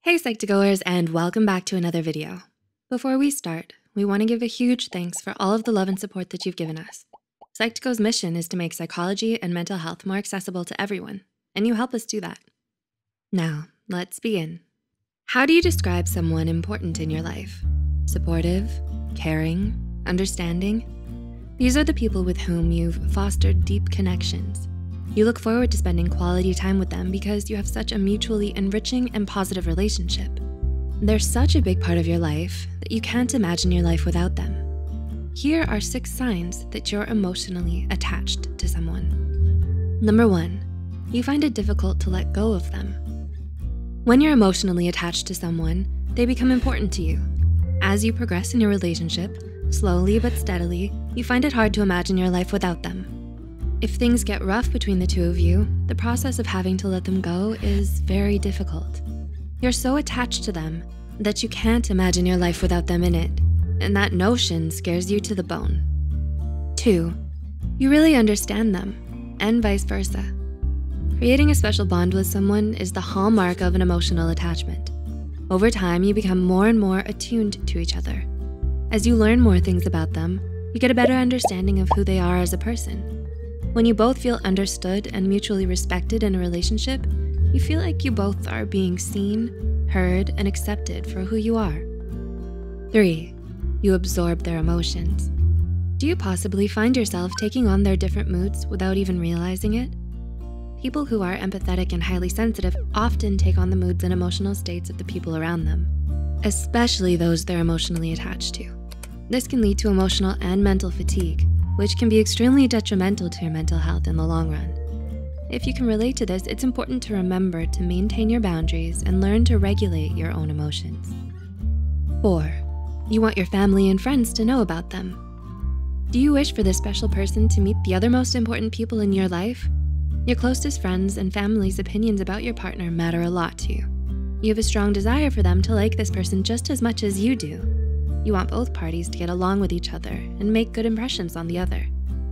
Hey Psych2Goers, and welcome back to another video. Before we start, we wanna give a huge thanks for all of the love and support that you've given us. Psych2Go's mission is to make psychology and mental health more accessible to everyone, and you help us do that. Now, let's begin. How do you describe someone important in your life? Supportive, caring, understanding? These are the people with whom you've fostered deep connections. You look forward to spending quality time with them because you have such a mutually enriching and positive relationship. They're such a big part of your life that you can't imagine your life without them. Here are 6 signs that you're emotionally attached to someone. Number 1, you find it difficult to let go of them. When you're emotionally attached to someone, they become important to you. As you progress in your relationship, slowly but steadily, you find it hard to imagine your life without them. If things get rough between the two of you, the process of having to let them go is very difficult. You're so attached to them that you can't imagine your life without them in it, and that notion scares you to the bone. 2, you really understand them, and vice versa. Creating a special bond with someone is the hallmark of an emotional attachment. Over time, you become more and more attuned to each other. As you learn more things about them, you get a better understanding of who they are as a person. When you both feel understood and mutually respected in a relationship, you feel like you both are being seen, heard, and accepted for who you are. 3, you absorb their emotions. Do you possibly find yourself taking on their different moods without even realizing it? People who are empathetic and highly sensitive often take on the moods and emotional states of the people around them, especially those they're emotionally attached to. This can lead to emotional and mental fatigue, which can be extremely detrimental to your mental health in the long run. If you can relate to this, it's important to remember to maintain your boundaries and learn to regulate your own emotions. 4, you want your family and friends to know about them. Do you wish for this special person to meet the other most important people in your life? Your closest friends and family's opinions about your partner matter a lot to you. You have a strong desire for them to like this person just as much as you do. You want both parties to get along with each other and make good impressions on the other.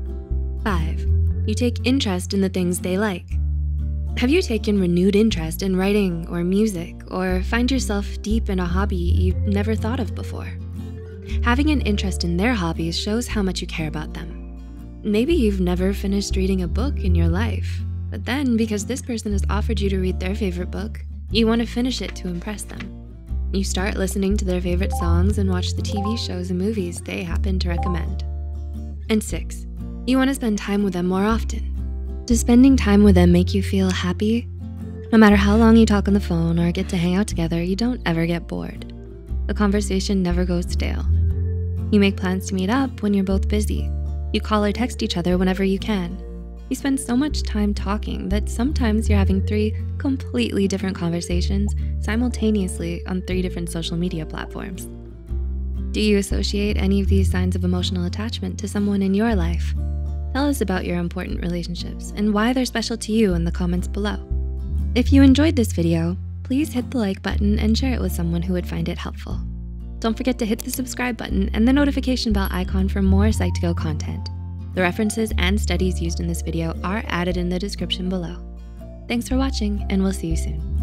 5, you take interest in the things they like. Have you taken renewed interest in writing or music, or find yourself deep in a hobby you've never thought of before? Having an interest in their hobbies shows how much you care about them. Maybe you've never finished reading a book in your life, but then because this person has offered you to read their favorite book, you want to finish it to impress them. You start listening to their favorite songs and watch the TV shows and movies they happen to recommend. And 6, you wanna spend time with them more often. Does spending time with them make you feel happy? No matter how long you talk on the phone or get to hang out together, you don't ever get bored. The conversation never goes stale. You make plans to meet up when you're both busy. You call or text each other whenever you can. You spend so much time talking that sometimes you're having 3 completely different conversations simultaneously on 3 different social media platforms. Do you associate any of these signs of emotional attachment to someone in your life? Tell us about your important relationships and why they're special to you in the comments below. If you enjoyed this video, please hit the like button and share it with someone who would find it helpful. Don't forget to hit the subscribe button and the notification bell icon for more Psych2Go content. The references and studies used in this video are added in the description below. Thanks for watching, and we'll see you soon.